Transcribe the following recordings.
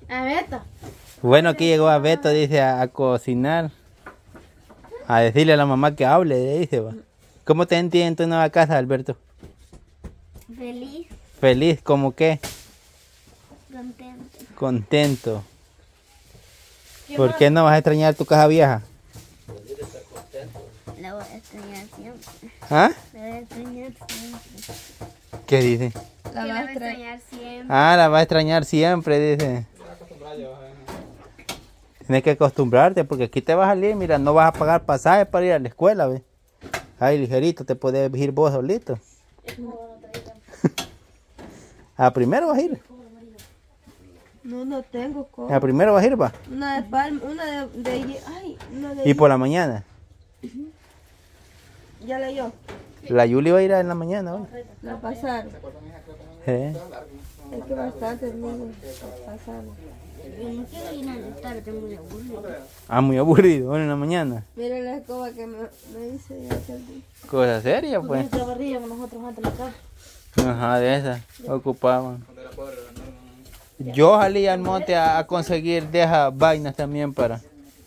A Beto. Bueno, aquí llegó a Beto, dice, a cocinar. A decirle a la mamá que hable, dice. Va. ¿Cómo te entiendes en tu nueva casa, Alberto? Feliz. Feliz, ¿cómo qué? Contento. Contento. ¿Por qué no vas a extrañar tu casa vieja? La voy a extrañar siempre. ¿Ah? La voy a extrañar siempre. ¿Qué dice? La voy a extrañar siempre. Ah, la vas a extrañar siempre, dice. Tienes que acostumbrarte porque aquí te vas a salir, mira, no vas a pagar pasaje para ir a la escuela, ¿ves? Ahí ligerito te puedes ir vos solito. ¿A primero vas a ir? No tengo cómo. ¿A primero vas a ir, va? Una de palma, una de ay, una de ¿Y por la mañana? ya leyó. La Yuli va a ir en la mañana, ¿va? La pasaron. ¿Eh? Es que bastante niños pasaron. Yo no quiero ir a la tarde, muy aburrido. Ah, muy aburrido, bueno, en la mañana. Mira la escoba que me hice ya aquel día. Cosa seria, pues. Nuestra barriga con nosotros antes de la casa. Ajá, de esas, ocupaban. Yo salí al monte a conseguir de esas vainas también para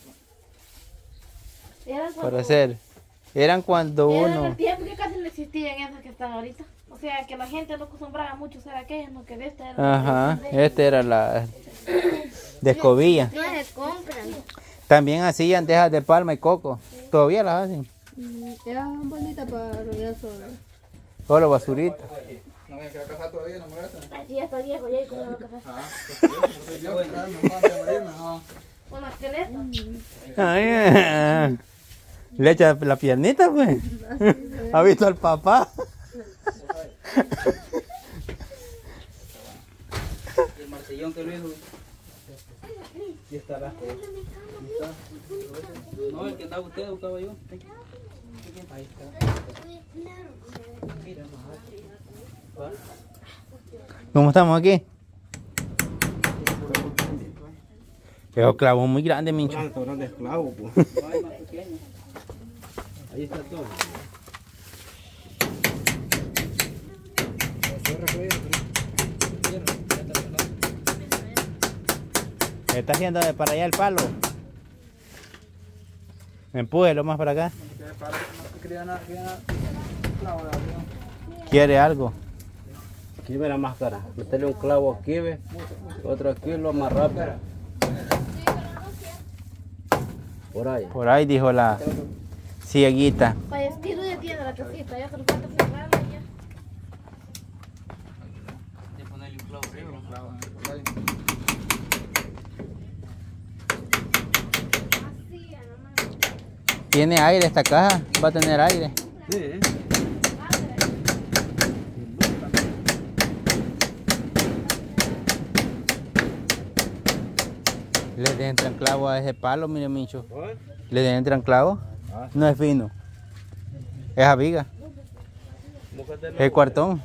hacer. Eran cuando Era en el uno... tiempo que casi no existían esas que están ahorita. O sea, que la gente no acostumbraba mucho a usar aquellas, no que de esta era. Ajá, esta era la de escobilla. No se compran. También hacían de esas de palma y coco. Todavía las hacen. Era bonita para arrollar sobre. Solo basurita. No me quiero casar todavía, no me gusta. Así ya está viejo, ya hay como la casa. Con las esqueletos. Ay, le echa la piernita, pues. ¿Ha visto al papá? El martillón que lo hizo. Y estará. No, el que andaba usted, buscaba yo. Ahí está. ¿Cómo estamos aquí? Pero clavo muy grande, Mincho. Grande esclavo, pues. No hay más pequeño. Ahí está todo. ¿Me está haciendo de para allá el palo? Empújelo más para acá. ¿Quiere algo? Aquí ve la máscara. Meterle un clavo aquí, ve. Otro aquí, lo más rápido. Por ahí. Por ahí dijo la cieguita. Para estilo ya tiene la casita, ya se lo falta cerrarla y ya. De ponerle un clavo arriba, un clavo. ¿Tiene aire esta caja? ¿Va a tener aire? Sí. Le entran clavos a ese palo, mire, Mincho. ¿Le entran clavos? No es fino. Es aviga. Es cuartón.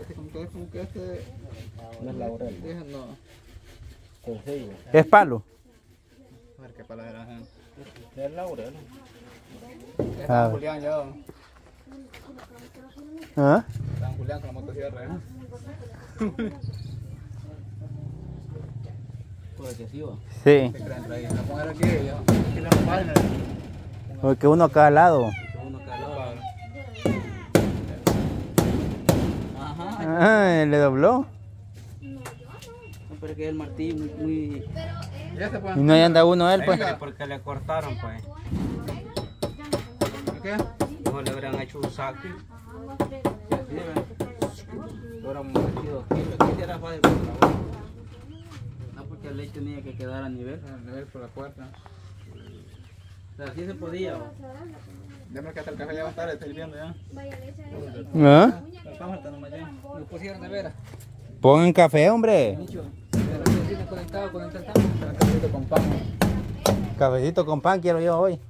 No es laurel. No. Sencillo. Es palo. A ver qué palo era. Es laurel. Ah. Julián ya. ¿Ah? San Julián con la motosierra. Por que sí va. Sí. La poner aquí, aquí la página. Porque uno a cada lado. Uno cada lado. Ajá. Ah, le dobló. No, pero que el martillo muy... Y no ahí anda uno él, pues. Porque le cortaron, pues. ¿Qué? No le habrían hecho un saque. Lo hubieran metido aquí. Aquí era fácil por la boca. No, porque el leche tenía que quedar a nivel. A nivel por la puerta. O sea, así se podía. Déjame que hasta el café ya va a estar, estoy viendo ya. ¿Ah? Estamos hartando más ya. Lo pusieron de veras. Pongan café, hombre. Nicho. Pero si está conectado, cafecito con pan. Cafecito con pan quiero yo hoy.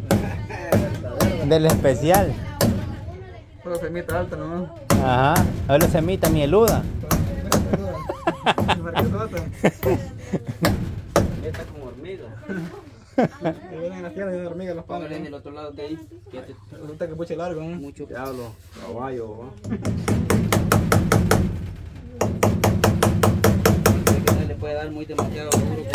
Del especial. Pero semita alta, ¿no? Ajá. Ahora semita mieluda. Esta como hormiga. Que vienen las piernas de hormiga los palos. Póngale en el otro lado de ahí. Resulta que puche largo, ¿no? Mucho diablo. Caballo, ¿no? Le puede dar muy demasiado duro.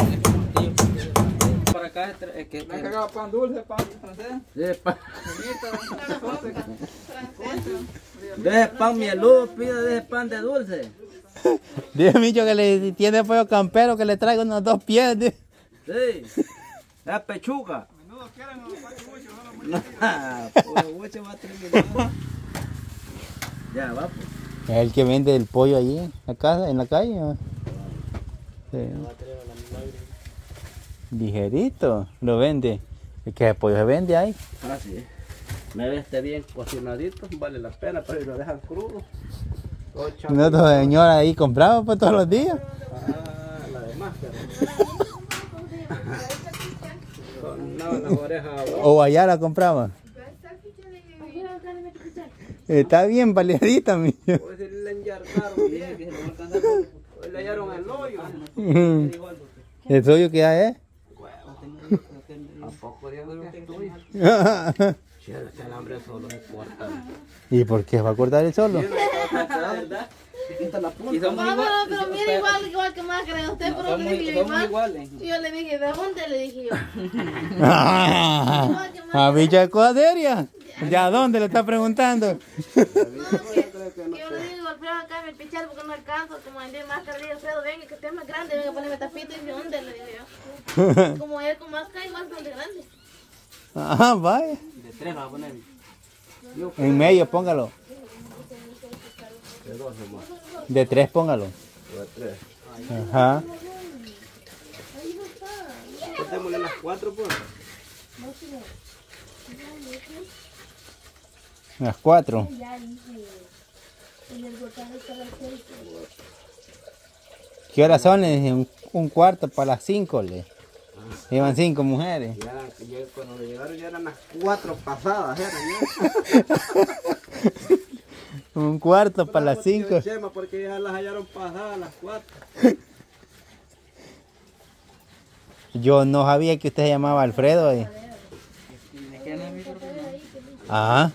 es que... Me han cagado pan dulce, pan francés. Deje pan. Deje pan mieludo, pida deje pan de dulce. Dice Micho que le tiene pollo campero que le traiga unos 2 pies. Sí. Es pechuga. Menudo quieren los pachuchos, no los Puro mucho va a terminar. Ya, va pues. Es el que vende el pollo allí en la casa, en la calle. ¿No? Sí. Ligerito, lo vende. Es que el pollo se vende ahí. Ah, sí. Me ve este bien cocinadito, vale la pena, pero si lo dejan crudo. Nosotros señora ahí compramos pues todos los días. Ah, la de máscara. No, las orejas. O allá la compramos. Está bien baleadita, mi. Pues le enyardaron, dije que se lo alcanzaron. Le hallaron el hoyo. ¿El suyo qué hay, ¿A poco Dios no es tuyo? Si el hambre solo se corta. ¿Y por qué va a cortar el solo? ¿Verdad? Y somos No, iguales. pero mira igual que más cree usted, pero le dije yo Somos igual. iguales. Y yo le dije, ¿de dónde? Le dije yo. A Villa de Coaderia. ¿De a dónde le está preguntando? No, que yo le digo, Alfredo, acá me pichar porque no alcanzo, como vender más carne, Alfredo, venga, que esté más grande, venga a ponerme tapito. Y dije, ¿dónde? Le dije yo. Como él con más cae, más grande. Ah, vaya. De 3 va a poner. En medio póngalo. De 2 nomás. De 3 póngalo. De 3. Ajá. Cortémosle las 4 pues. Las 4. ¿Qué horas son? Le dije, un cuarto para las 5. Le llevan 5 mujeres. Cuando llegaron ya eran las 4 pasadas. Un cuarto para las 5. Chema, porque ya las hallaron pasadas las 4. Yo no sabía que usted se llamaba Alfredo. Ajá.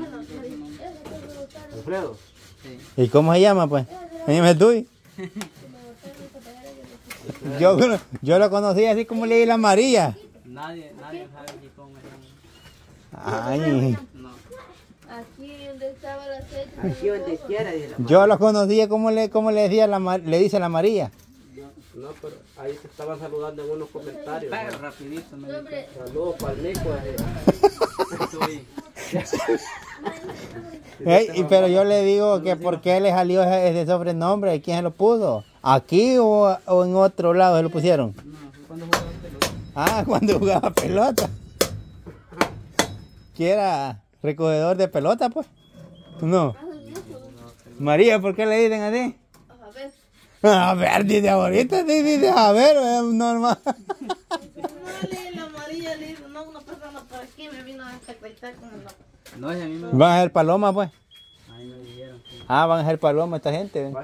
Alfredo. ¿Y cómo se llama pues? Dime tú. Yo lo conocí así como le di la María. Nadie sabe ni cómo se Ay. llama. Aquí donde estaba la aceite. Aquí donde quiera. Yo lo conocía como le decía le dice la María. No, pero ahí te estaban saludando en unos comentarios. Pero rapidito me dice. Saludos para el Nico. Pero yo le digo que por qué le salió ese sobrenombre, ¿quién se lo puso? ¿Aquí o en otro lado se lo pusieron? No, cuando jugaba pelota. Ah, cuando jugaba pelota. Que era recogedor de pelota, pues. No. María, ¿por qué le dicen así? A ver, dice ahorita, dice, a ver, es normal. No, la amarilla le dijo, no, una persona por aquí me vino a secretar como no. No, es a mí me... Van a ser palomas, pues. Ahí me dijeron. Sí. Ah, van a ser palomas esta gente. ¿Ven?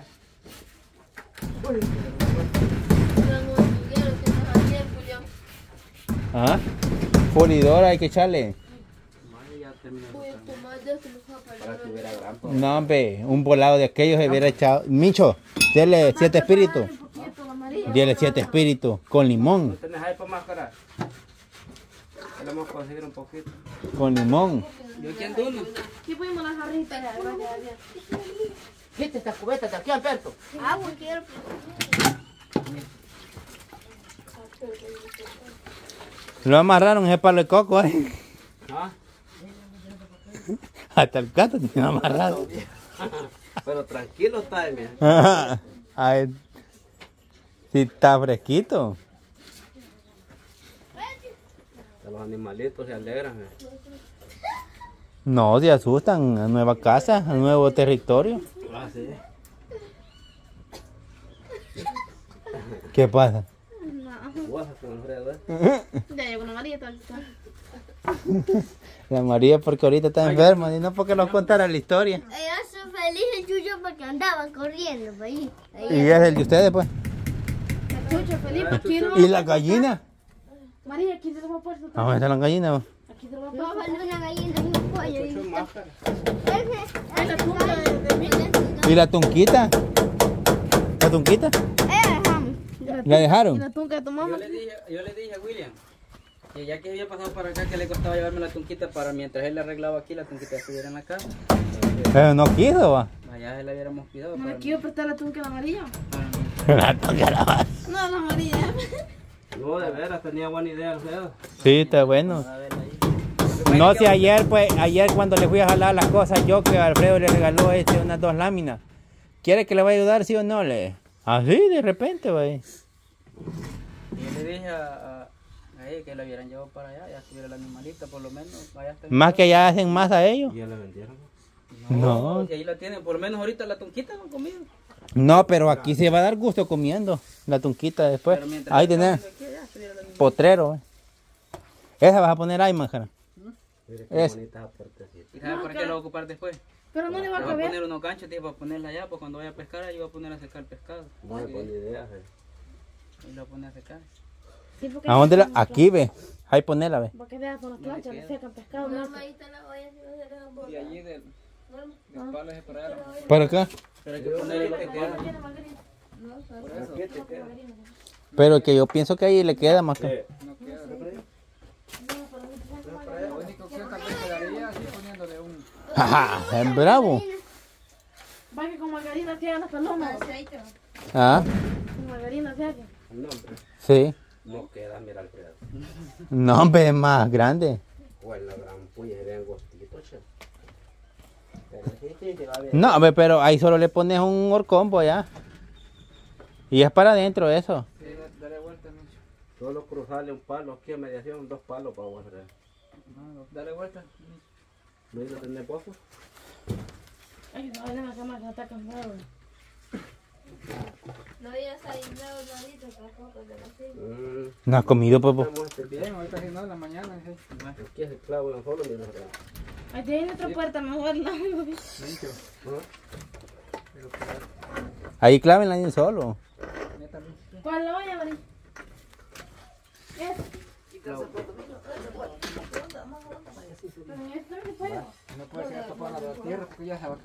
Ajá. Pulidora hay que echarle. Ya terminó. Para que hubiera gran. No, hombre, un volado de aquellos se hubiera echado. Micho, dele 7 espíritus. Dele 7 espíritus con limón. ¿No tenés ahí para mascarar? Le vamos a conseguir un poquito. Con limón. ¿Yo quién uno? Aquí fuimos las jarritas. Quita esta cubeta de aquí, Alberto. agua quiero. Lo amarraron ese palo de coco, ¿eh? ¿Ah? Hasta el gato tiene amarrado. Pero tranquilo está, mira. Ajá. Ay, sí está fresquito. Los animalitos se alegran. No, se asustan a nueva casa, a nuevo territorio. Ah, sí. ¿Qué pasa? Guasa con Alfredo, ¿eh? Ya llegó una María, todo. La María porque ahorita está enferma y no porque nos contara la historia. Ellos son felices, Chucho, porque andaban corriendo por ahí. Y es el de ustedes, pues. Chucho, Felipe, aquí no. ¿Y la gallina? María, aquí se lo va a poner. ¿Dónde está la gallina? Aquí se lo va a No poner. vale una gallina y un pollo. Es la punta de mí. ¿Y la tunquita? ¿La tunquita? ¿La Y dejaron? la tunca de tu mamá. Yo le dije a William Que ya que había pasado para acá, que le costaba llevarme la tunquita para mientras él le arreglaba aquí, la tunquita estuviera en la casa. Pero no quiso, va. Allá se la hubiéramos cuidado. No me quiero prestar la tunca la amarilla. La toca la más. No, la amarilla. No, de veras, tenía buena idea, Alfredo. Sí, está bueno. A ver ahí. No, si ayer, pues, ayer cuando le fui a jalar las cosas, yo que Alfredo le regaló unas 2 láminas. ¿Quiere que le vaya a ayudar, sí o no? Así, de repente, güey. Y yo le dije a ella que la hubieran llevado para allá, ya estuviera la animalita, por lo menos. Allá está. Más que allá hacen más a ellos. ¿Y ya la vendieron? No. Si ahí la tienen, por lo menos ahorita la tunquita no han comido. No, pero aquí se va a dar gusto comiendo la tunquita después. Pero mientras Ahí la tenés tengan aquí, ya estuviera la animalita. potrero, güey. Esa vas a poner ahí, manjara. Es. ¿Y sabes por qué lo va a ocupar después? Pero no le va a Le voy a caber. poner unos ganchos, tío, para ponerla allá, pues cuando vaya a pescar, ahí va a poner a secar el pescado. Buena idea, Ahí lo va a poner a secar. Sí, porque ¿A dónde la? Aquí, ve. Ahí ponela, ve. Porque veas con las planchas, le secan pescado. No, Mamá, ahí está la olla, si no se dejan Y botar. allí del palo ese para allá. ¿Para acá? Pero hay que ponerle lo que queda. Pero que yo pienso que ahí le queda más que. No queda. Lo único que tal vez quedaría así poniéndole un... Jaja, es bravo. va que con margarina se hagan las palomas. Aceite. Ah, Con margarina se hagan. No, hombre, sí. no queda, mira, Alfredo. No, hombre, es más grande. O en la gran puya, serían gostitos, che. Pero sí, se va a ver. No, hombre, pero ahí solo le pones un horcombo ya. Y es para adentro eso. Sí, daré vuelta, Micho. Solo cruzarle un palo aquí a mediación, 2 palos para vos, Alfredo. No, dale vuelta. ¿No hizo tener poco? Ay, no, vale más que está cansado. No había salido nadito tampoco de la cena. No has comido, pues. Estamos este bien. Bien, ahorita si no, en la mañana. Sí. Aquí es el clavo de un solo, mira, Alfredo. Ahí tiene otra puerta, mejor no. Micho. ¿No? Ahí clávenla de un solo. Neta, Micho. ¿Cuál la olla, María? Pero en esto no se puede. No puede ser tapar la tierra porque ya se va a